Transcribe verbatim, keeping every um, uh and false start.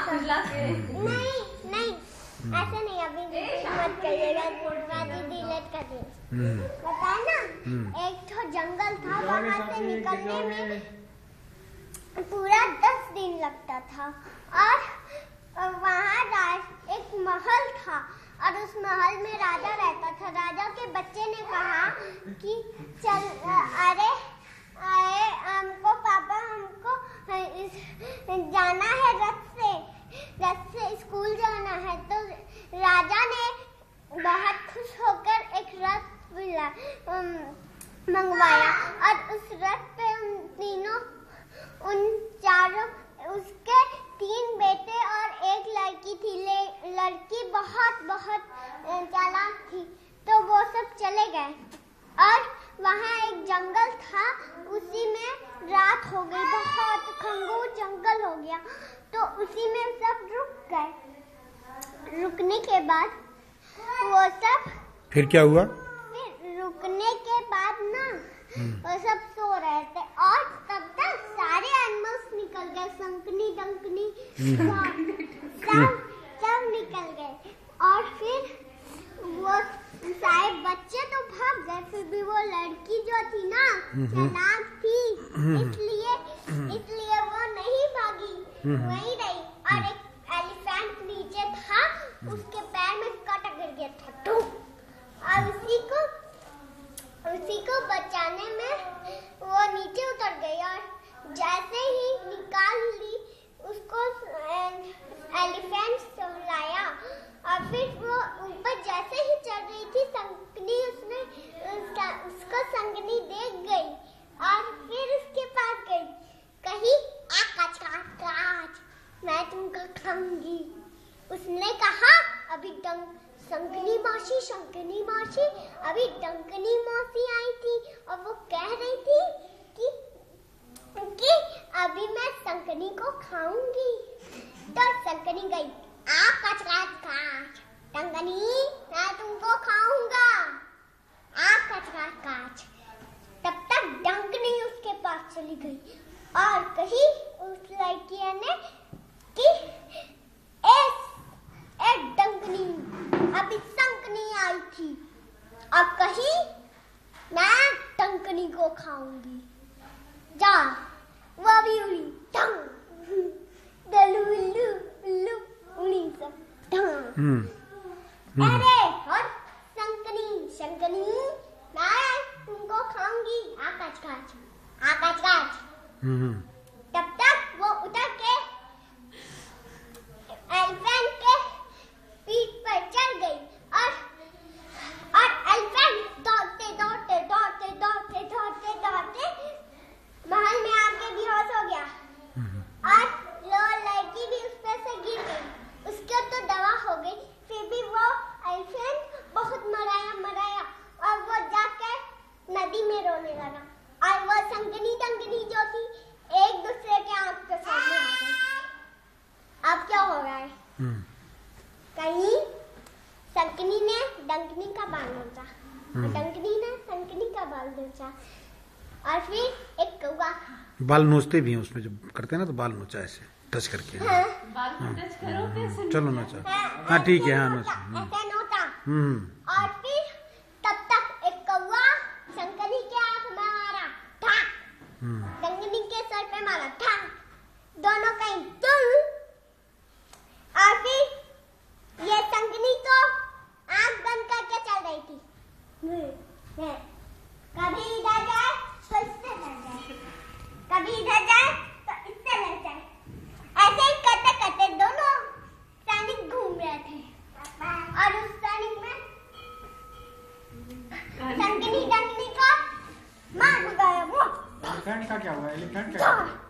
नहीं नहीं ऐसे नहीं, अभी मत करिएगा, डिलीट कर दिए। बताए ना, एक तो जंगल था, वहाँ से निकलने में पूरा दस दिन लगता था। और वहाँ एक महल था और उस महल में राजा रहता था। राजा के बच्चे ने कहा कि चल, अरे अरे हमको पापा हमको जाना है रथ से, रथ से स्कूल जाना है। तो राजा ने बहुत खुश होकर एक रथ मंगवाया और उस रथ पे उन तीनों उन चारों उसके तीन बेटे और एक लड़की थी। ले, लड़की बहुत बहुत चालाक थी, तो वो सब चले गए और वहाँ एक जंगल था, उसी में रात हो गई, बहुत घंघोर जंगल हो गया। तो उसी में सब रुक गए। रुकने के बाद वो सब फिर क्या हुआ? फिर रुकने के बाद ना वो सब सो रहे थे और तब तक सारे एनिमल्स निकल गए, संकनी डंकनी सब सब निकल गए। और फिर वो सारे बच्चे तो भाग गए, फिर भी वो लड़की जो थी ना चालाक थी, इसलिए इसलिए वो नहीं भागी, वहीं रही। और एक एलिफेंट नीचे था, उसके पैर में कांटा गिर गया था और उसी को उसी को बचाने में वो नीचे उतर गई और जैसे ही निकाल ली उसको एलिफेंट सहलाया और फिर वो ऊपर जैसे ही चढ़ रही थी, संकनी उसने उसका उसको संकनी देख गई और फिर उसके पास गई, कही आ काच काच काच, मैं तुमको खाऊंगी। उसने कहा अभी डंक संकनी मौसी संकनी मौसी अभी डंकनी मौसी आई थी और वो कह रही थी कि कि अभी मैं संकनी को खाऊंगी। तो संकनी गई, आ काच काच काच, डंकनी मैं तुमको खाऊंगा, आ काच काच काच। तब तक डंकनी उसके पास चली गई और कही उस लड़की ने कि ए ए डंकनी अभी संकनी आई थी, अब कही मैं डंकनी को खाऊंगी, जा। वो भी उड़ी डंग दलू उल्लू उल्लू उड़ी सब डंग। अरे और संकनी संकनी मैं तुमको खाऊंगी, आकाश काच आकाश काच। तब तक वो उतर के एलिफेंट के पीठ पर चढ़ गई और और एलिफेंट दौड़ते दौड़ते दौड़ते दौड़ते दौड़ते दौड़ते महल में आके बेहोश हो गया और लो लड़की भी उस पर से गिर गई। उसके तो दवा हो गई, फिर भी वो एलिफेंट बहुत मराया मराया और वो जाके नदी में रोने लगा और वो संकनी डंकनी जो थी एक दूसरे के आंख के सामने आ गई। अब क्या हो रहा है? कहीं संकनी ने डंकनी का बाल नोचा और डंकनी ने संकनी का बाल नोचा और फिर एक कौवा था। बाल नोचते भी हैं उसमें, जब करते हैं ना तो बाल नोचा ऐसे टच करके। हाँ। बाल टच करो कैसे? चलो नोचा, हाँ ठीक है, हाँ नोचा ऐसे नोचा। हम्म और फिर तब तक एक कौवा संकनी के आंख में मारा, ठा। डंकनी के सर पे मारा, ठा। दोनों कहीं तुम। और फिर ये संकनी तो आंख बंद करके चल रही थी, कभी इधर जाए तो इससे लड़ जाए, कभी इधर जाए तो इससे लड़ जाए। ऐसे ही करते करते दोनों सैनिक घूम रहे थे और उस सैनिक में संकनी डंकनी को मार गया। वो एलिफेंट का क्या हुआ? एलिफेंट का